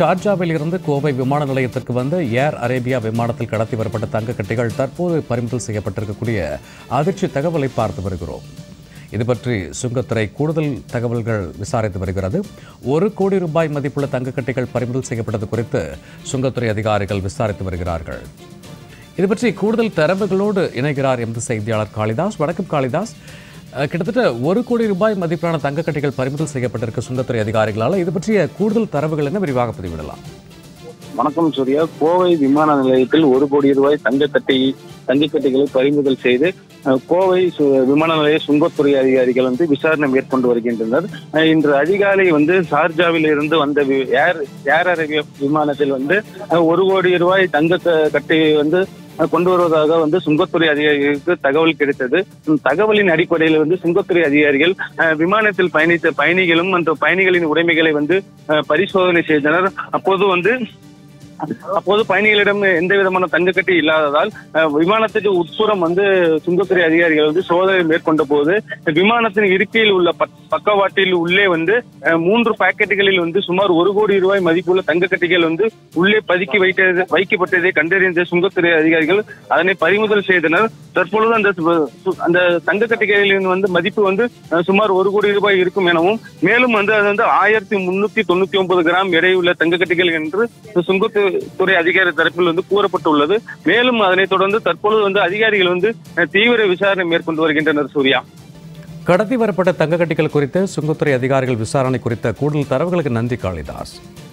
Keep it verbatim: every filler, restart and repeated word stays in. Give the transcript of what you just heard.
ஷார்ஜாவில் இருந்து கோவை விமான நிலையத்திற்கு வந்து ஏர் அரேபியா விமானத்தில் கடத்தி வரப்பட்ட தங்க கட்டிகள் தற்போது பறிமுதல் செய்யப்பட்டிருக்கக்கூடிய அதிர்ச்சி தகவலை பார்த்து வருகிறோம். இது பற்றி சுங்கத்துறை கூடுதல் தகவல்கள் விசாரித்து வருகிறது. ஒரு கோடி ரூபாய் மதிப்புள்ள தங்க கட்டிகள் பறிமுதல் செய்யப்பட்டது குறித்து சுங்கத்துறை அதிகாரிகள் விசாரித்து வருகிறார்கள். இது பற்றி கூடுதல் தரவுகளோடு இணைகிறார் எமது செய்தியாளர் காளிதாஸ். வணக்கம் காளிதாஸ். கிட்டத்தட்ட ஒரு கோடி ரூபாய் மதிப்பிலான தங்க கட்டிகள் பறிமுதல் செய்யப்பட்டிருக்க சுங்கத்துறை அதிகாரிகளால் இது பற்றிய கூடுதல் தரவுகள் என்ன விரிவாக பதிவிடலாம்? வணக்கம் சூர்யா. கோவை விமான நிலையத்தில் ஒரு கோடி ரூபாய் தங்கக்கட்டி தங்கக்கட்டிகளை பறிமுதல் செய்து கோவை விமான நிலைய சுங்கத்துறை அதிகாரிகள் வந்து விசாரணை மேற்கொண்டு வருகின்றனர். இன்று அதிகாலை வந்து ஷார்ஜாவில் இருந்து வந்த ஏர் ஏர் அரேபியா விமானத்தில் வந்து ஒரு கோடி ரூபாய் தங்க கட்டி வந்து கொண்டு வருவதாக வந்து சுங்கத்துறை அதிகாரிகளுக்கு தகவல் கிடைத்தது. தகவலின் அடிப்படையில் வந்து சுங்கத்துறை அதிகாரிகள் விமானத்தில் பயணித்த பயணிகளும் அந்த பயணிகளின் உடைமைகளை வந்து பரிசோதனை செய்தனர். அப்போது வந்து அப்போது பயணிகளிடம் எந்த விதமான தங்கக்கட்டி இல்லாததால் விமானத்துக்கு உட்புறம் வந்து சுங்கத்துறை அதிகாரிகள் வந்து சோதனை மேற்கொண்ட போது விமானத்தின் இருக்கையில் உள்ள பக்கவாட்டில் உள்ளே வந்து மூன்று பாக்கெட்டுகளில் வந்து சுமார் ஒரு கோடி ரூபாய் மதிப்புள்ள தங்கக்கட்டிகள் வந்து உள்ளே பதுக்கி வைத்தது வைக்கப்பட்டதை கண்டறிந்த சுங்கத்துறை அதிகாரிகள் அதனை பறிமுதல் செய்தனர். தற்பொழுது அந்த அந்த தங்கக்கட்டிகளின் வந்து மதிப்பு வந்து சுமார் ஒரு கோடி ரூபாய் இருக்கும் எனவும் மேலும் வந்து அது வந்து ஆயிரத்தி முன்னூத்தி தொண்ணூத்தி ஒன்பது கிராம் எடையுள்ள தங்கக்கட்டிகள் என்று சுங்கத்துறை அதிகாரி தரப்பில் வந்து கூறப்பட்டுள்ளது. மேலும் அதனைத் தொடர்ந்து தற்பொழுது வந்து அதிகாரிகள் வந்து தீவிர விசாரணை மேற்கொண்டு வருகின்றனர். சூர்யா, கடத்தி வரப்பட்ட தங்கக்கட்டிகள் குறித்து சுங்கத்துறை அதிகாரிகள் விசாரணை குறித்த கூடுதல் தரவுகளுக்கு நன்றி காளிதாஸ்.